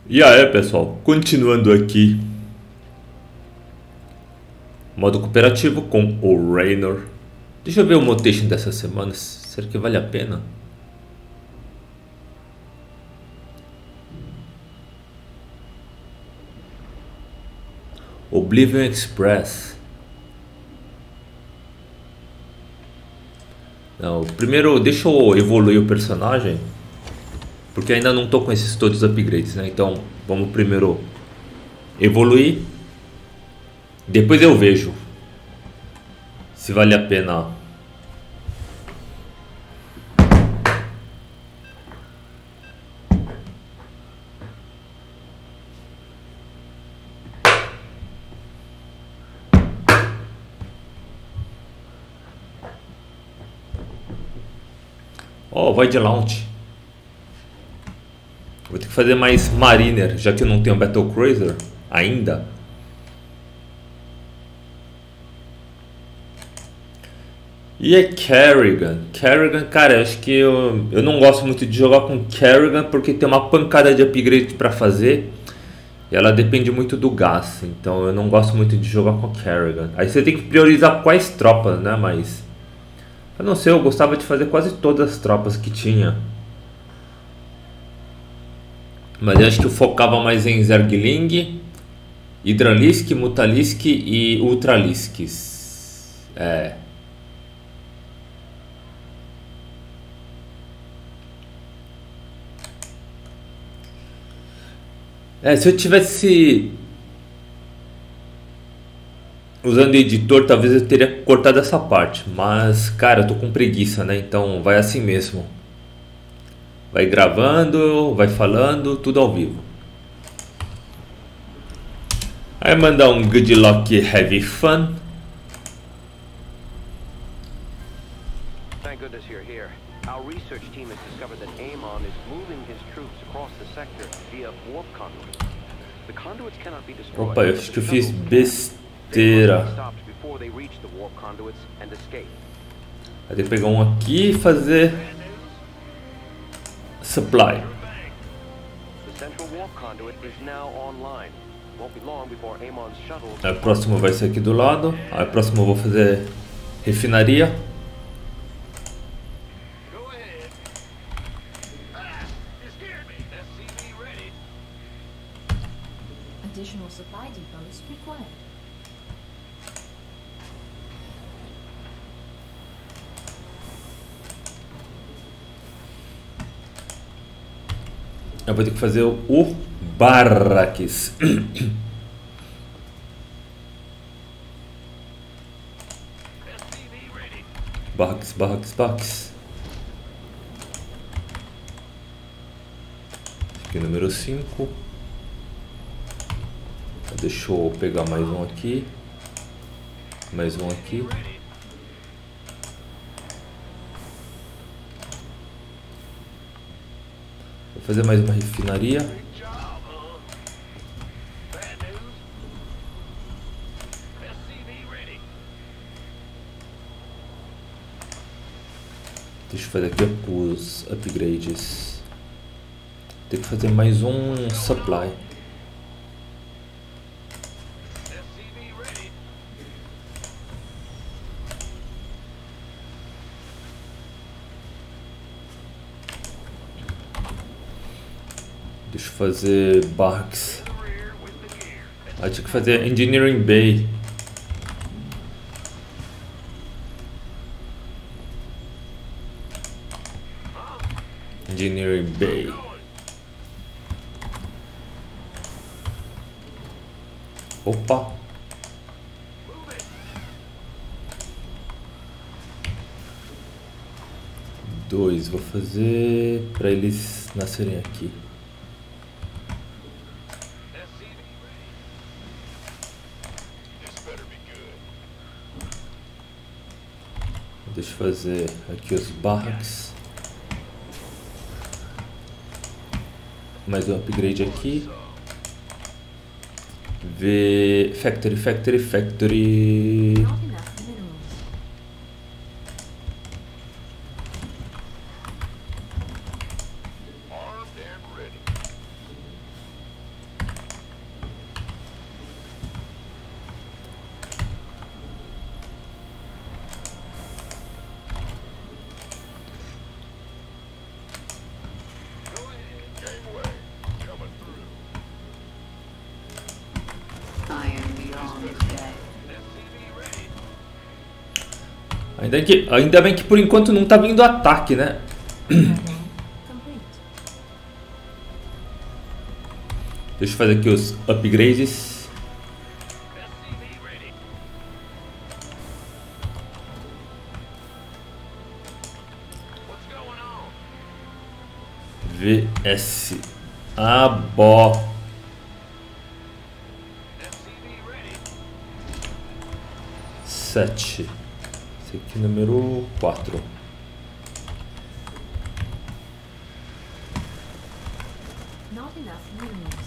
E aí, pessoal, continuando aqui, modo cooperativo com o Raynor. Deixa eu ver o Motation dessa semana, será que vale a pena? Oblivion Express. Não, primeiro deixa eu evoluir o personagem, porque ainda não tô com esses todos os upgrades, né? Então vamos primeiro evoluir, depois eu vejo se vale a pena. Ó, Void Launch. Vou ter que fazer mais Mariner, já que eu não tenho Battle Cruiser ainda. E é Kerrigan. Kerrigan, cara, eu acho que eu não gosto muito de jogar com Kerrigan porque tem uma pancada de upgrade pra fazer. E ela depende muito do gás, então eu não gosto muito de jogar com Kerrigan. Aí você tem que priorizar quais tropas, né? Mas eu não sei, eu gostava de fazer quase todas as tropas que tinha. Mas eu acho que eu focava mais em Zergling, Hydralisk, Mutalisk e Ultralisk. É. Se eu tivesse usando editor, talvez eu teria cortado essa parte. Mas, cara, eu tô com preguiça, né? Então vai assim mesmo. Vai gravando, vai falando, tudo ao vivo. Aí mandar um good luck, heavy fun. Thank goodness you're here. Our research team has discovered that Amon is moving his troops across the sector via warp conduits. The conduits cannot be destroyed. Opa, eu acho que eu fiz besteira. Vai ter que pegar um aqui e fazer supply. Aí o próximo vai ser aqui do lado. Aí o próximo eu vou fazer refinaria. Additional supply depots required. Eu vou ter que fazer o Barracks. Barracks. Aqui número 5. Deixa eu pegar mais um aqui. Mais um aqui. Vou fazer mais uma refinaria. Deixa eu fazer aqui os upgrades. Tem que fazer mais um supply. Deixa eu fazer barracks. Aí tinha que fazer Engineering Bay. Engineering Bay. Opa. Dois, vou fazer para eles nascerem aqui. Deixa eu fazer aqui os barracks. Mais um upgrade aqui. Factory. Ainda bem que por enquanto não tá vindo ataque, né? Complete. Deixa eu fazer aqui os upgrades. VS Abo 7. Esse aqui número 4. Not enough minerals.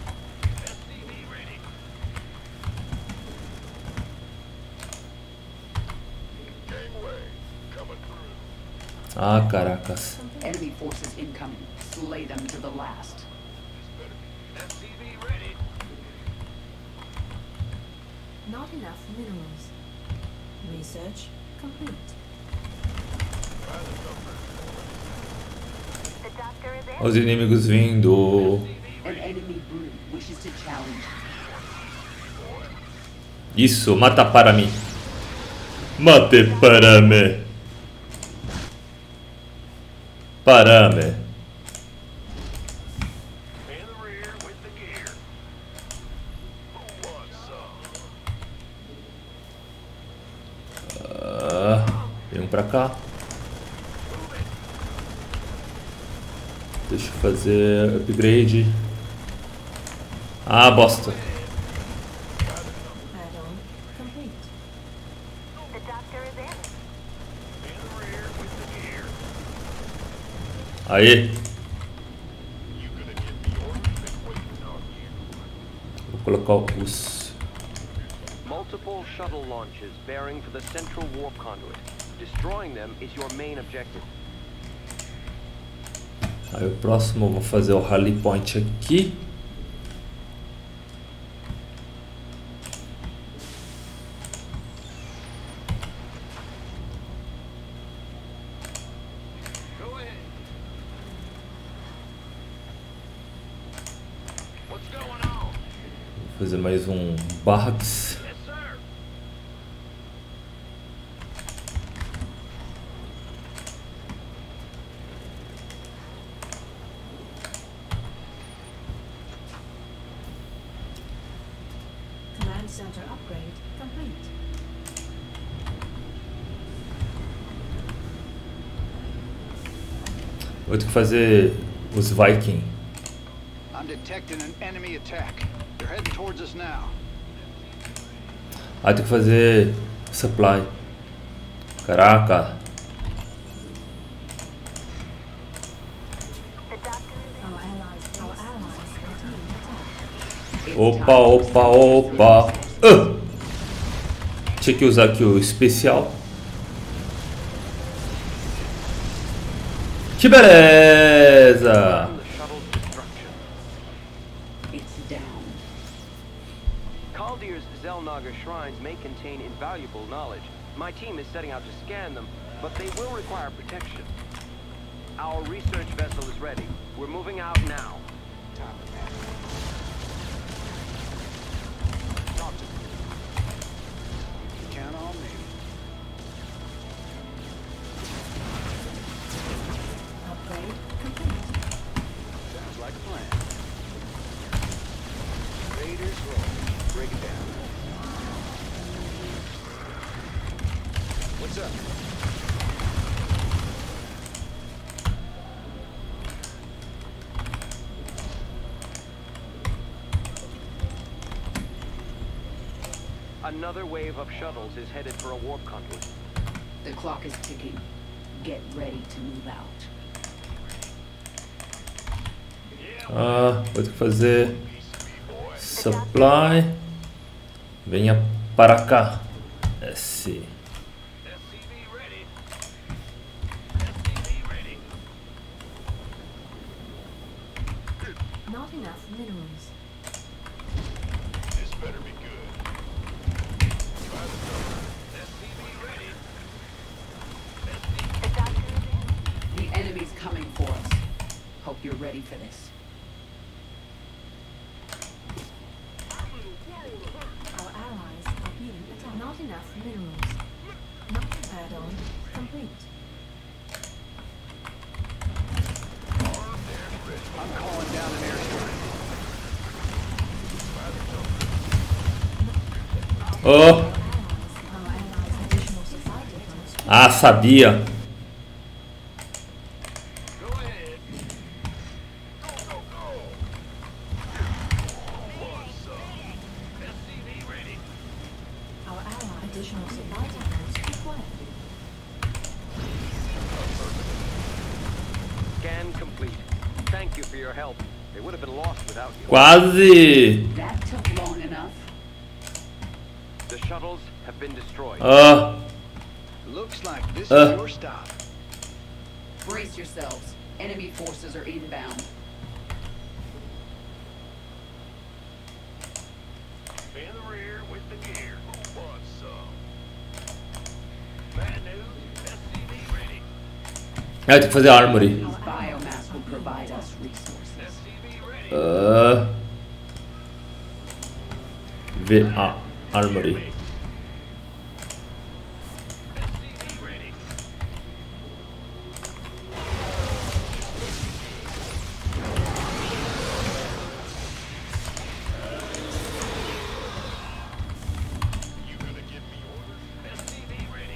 Ah, caracas. Enemy forces incoming. Slay them to the last. Not enough minerals. Research complete. Olha os inimigos vindo. An enemy brood wishes to challenge. Isso, mata para mim. Mate para mim. Para mim. Vem pra cá. Deixa eu fazer upgrade. Ah, bosta. Add-on complete. Aí. Vou colocar os... Multiple shuttle launches bearing for the central warp conduit. Destroying them is your main objective. Aí o próximo eu vou fazer o rally point aqui. Go ahead. What's going on? Vou fazer mais um barracks. Yes, sir. Command center upgrade complete. Vou ter que fazer os Viking. I'm detecting an enemy attack. They're heading towards us now. Ah, tem que fazer supply. Caraca. Our allies are being attacked. Opa, opa, opa. Tinha que usar aqui o especial. Que beleza! The shuttle's destruction. It's down. Kaldir's Zelnaga shrines may contain invaluable knowledge. My team is setting out to scan them, but they will require protection. Our research vessel is ready. We're moving out now. Talk to me. Count on me. Upgrade complete. Sounds like a plan. Raiders roll. Break it down. What's up? Another wave of shuttles is headed for a warp conduit. The clock is ticking. Get ready to move out. Ah, vou ter que fazer supply. Venha para cá. S. Not enough minerals. This better be good. The enemy's coming for us. Hope you're ready for this. Our allies are being attacked. Not enough minerals. Not enough. Add-on complete. I'm calling down an airstrike. Oh, Our allies' additional supply depots. ah, sabia. Go ahead. Go, go, go. SCV ready. Our ally additional supply depots required. Scan complete. Thank you for your help. They would have been lost without you. Quase. That took long enough. The shuttles have been destroyed. Ah, Looks like this is Uh. your stop. Brace yourselves. Enemy forces are inbound. In the rear with the gear. Who wants some? Bad news. SCV ready. eu tenho que fazer armory. These biomass will provide us resources. SCV ready. Armory. SCV ready. You gonna give me orders? SCV ready.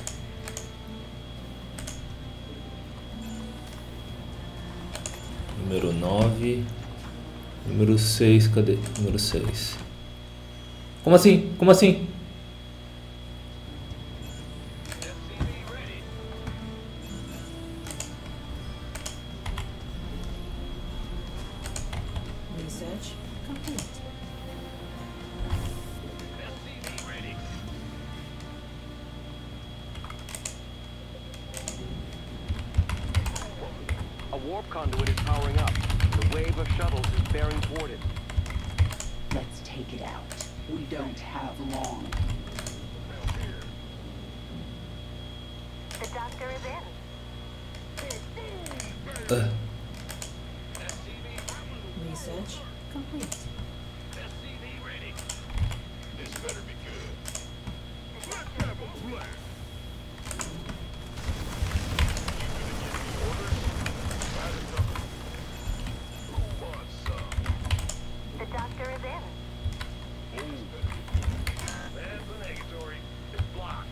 Número 9. Número 6, cadê? Número 6. Como assim? Como assim? SCV ready. Research complete. SCV ready. A warp conduit is powering up. The wave of shuttles is bearing toward it. Let's take it out. We don't have long. The doctor is in. Research complete. SCV ready. This better be good. Let's have a blast. Who wants some? The doctor is in. That's the negatory. It's blocked.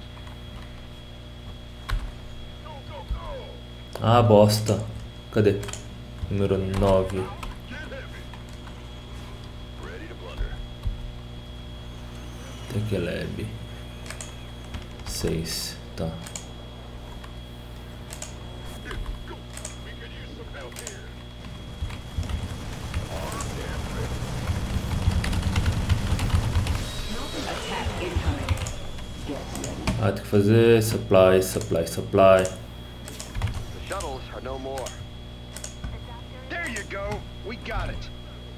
Go, go, go. Ah, bosta. Cadê? Número 9. Get heavy. Ready to blunder. Tech Lab. 6. Tá. Here, go. We could use some help here. Attack incoming. Get ready. Ah, tem que fazer supply, supply, supply. The shuttles are no more. There you go. We got it.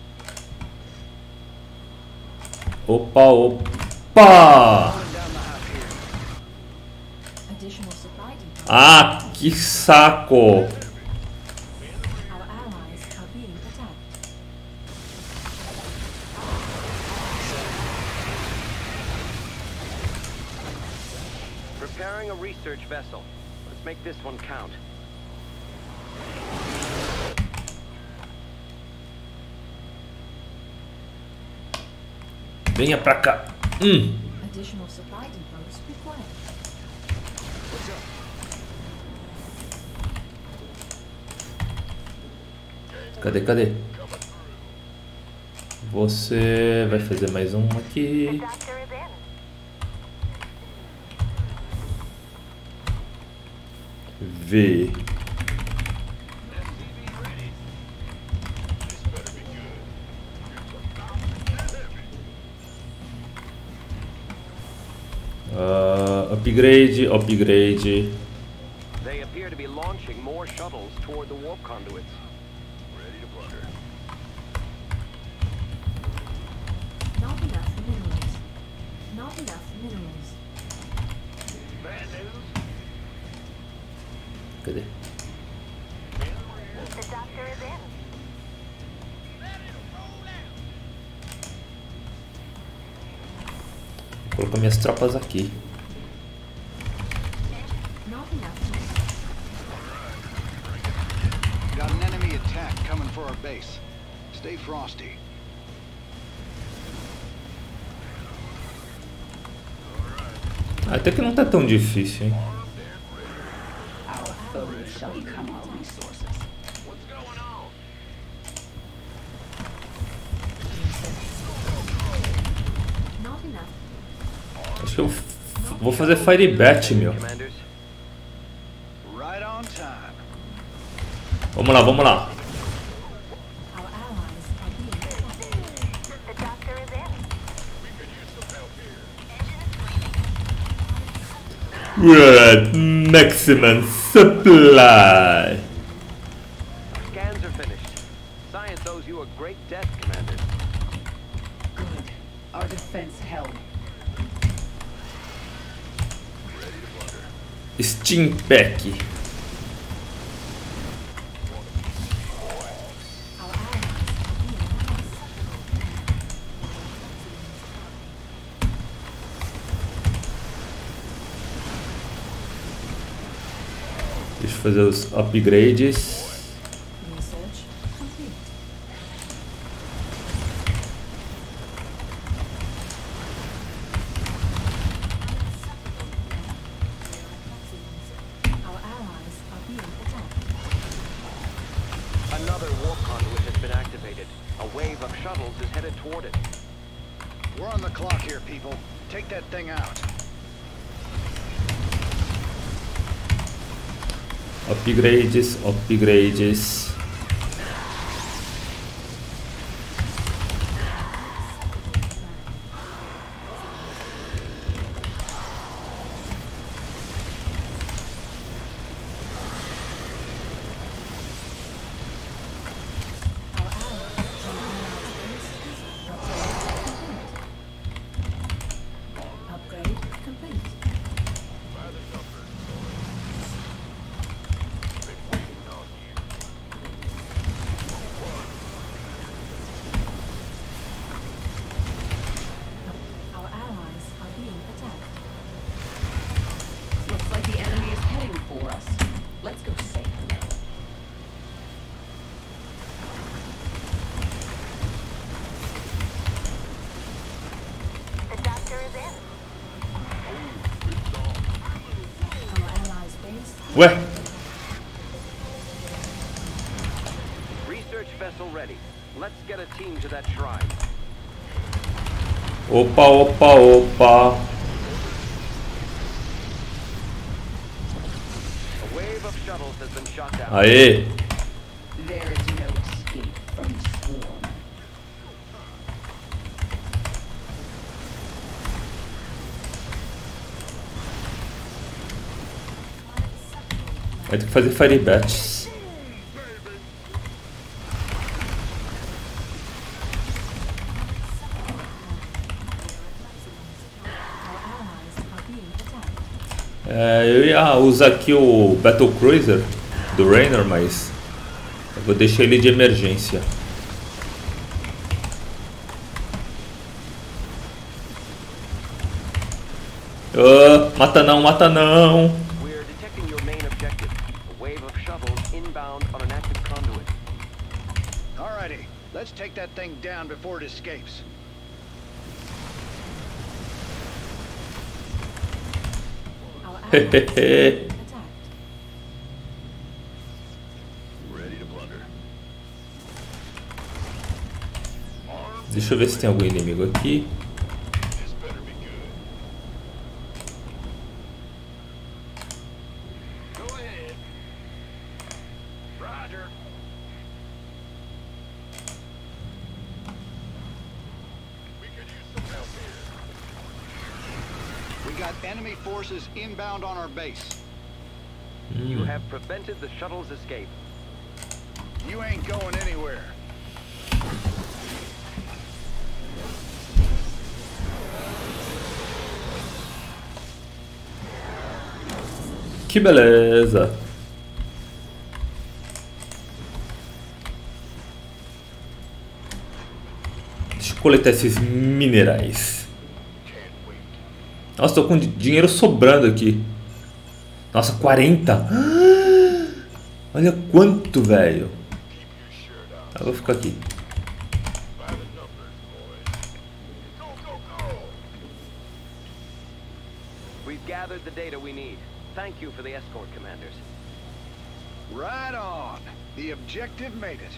Opa, opa! Going down the half here. Additional supply depots. Ah, que saco! Our allies are being attacked. Preparing a research vessel. Let's make this one count. Venha pra cá. Additional supply depots required. Cadê, cadê? Você vai fazer mais um The aqui. doctor is in. V. Upgrade, upgrade. They appear to be launching more shuttles toward the warp conduits. Ready to blunder. Not enough minerals. Not enough minerals. Bad news. Cadê? The doctor is in. Vou colocar minhas tropas aqui. attack coming for our base. Stay frosty. Até que não tá tão difícil, hein? Our foes shall become our resources. What's going on? Not enough. Acho que eu vou fazer Fire Bet, meu. Commanders. Right on time. Vamos lá, vamos lá. Our allies are being attacked. The doctor is in. We could use some help here. We're at maximum supply. Scans are finished. Science owes you a great debt, Commander. Good. Our defense held. Steam Pack. Our allies are being attacked. Deixa eu fazer os upgrades. Research complete. Our allies are being attacked. Another warp conduit has been activated. A wave of shuttles is headed toward it. We're on the clock here, people. Take that thing out. Upgrades, upgrades. Our upgrade complete. Our allies are being attacked. Looks like the enemy is heading for us. Let's go say hello. The doctor is in. Our allies' base Ué, Research vessel ready. Let's get a team to that shrine. opa, opa, opa. A wave of shuttles has been shot down. Aê. There is no escape from the swarm. Vai ter que fazer Fire Bets. Our allies are being attacked. Eu ia usar aqui o Battle Cruiser do Raynor, mas eu vou deixar ele de emergência. Mata não, mata não. We're detecting your main objective. A wave of shuttles inbound on an active conduit. Alrighty, let's take that thing down before it escapes. Our allies are being attacked. Ready to plunder. Deixa eu ver se tem algum inimigo aqui. This better be good. Go ahead. Roger. We could use some help here. We got enemy forces inbound on our base. You have prevented the shuttle's escape. You ain't going anywhere. Que beleza. Deixa eu coletar esses minerais. Nossa, tô com dinheiro sobrando aqui. Nossa, 40. Olha quanto, velho. Eu vou ficar aqui. By the numbers, boys. Go, go, go! We've gathered the data we need. Thank you for the escort, commanders. Right on. The objective made it.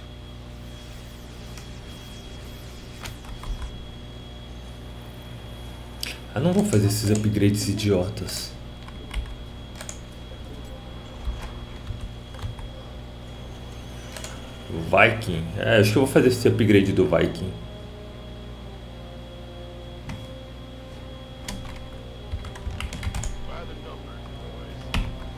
Eu não vou fazer esses upgrades idiotas. Viking. Acho que eu vou fazer esse upgrade do Viking. By the numbers, boys.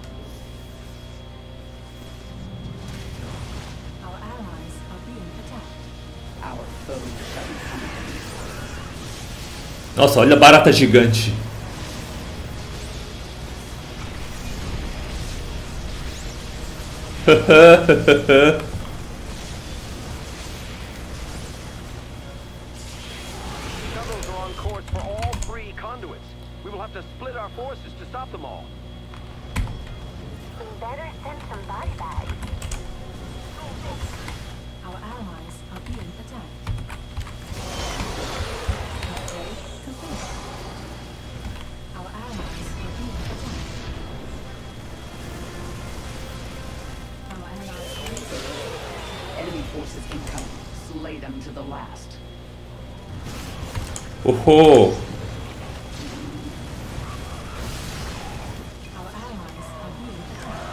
Our allies are being attacked. Our foes shall be coming. Nossa, olha a barata gigante. Shuttles are on course for all 3 conduits. We will have to split our forces to stop them all. We better send some body bags. Our allies are being attacked. Upgrade complete. Our allies are being attacked. Our allies Enemy forces incoming. Slay them to the last. Oh! Our allies are being attacked.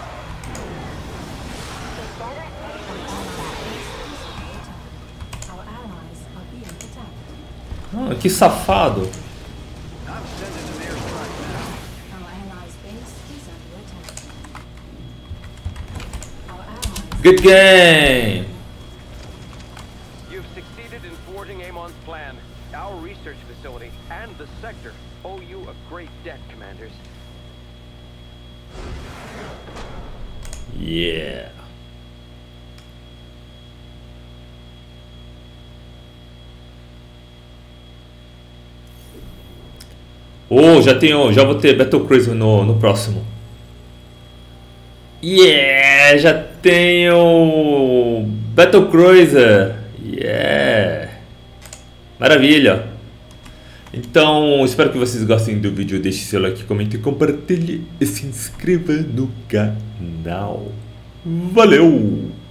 We better send some body bags. Our allies are being attacked. Ah, que safado. I'm sending an airstrike now. Our allies' base is under attack. Our allies Good game! You've succeeded in thwarting Amon's plan. Our research facility and the sector owe you a great debt, commanders. Yeah. Oh, já vou ter Battle Cruiser no próximo. Yeah, já tenho Battle Cruiser. Yeah. Maravilha. Então, espero que vocês gostem do vídeo. Deixe seu like, comente, compartilhe e se inscreva no canal. Valeu!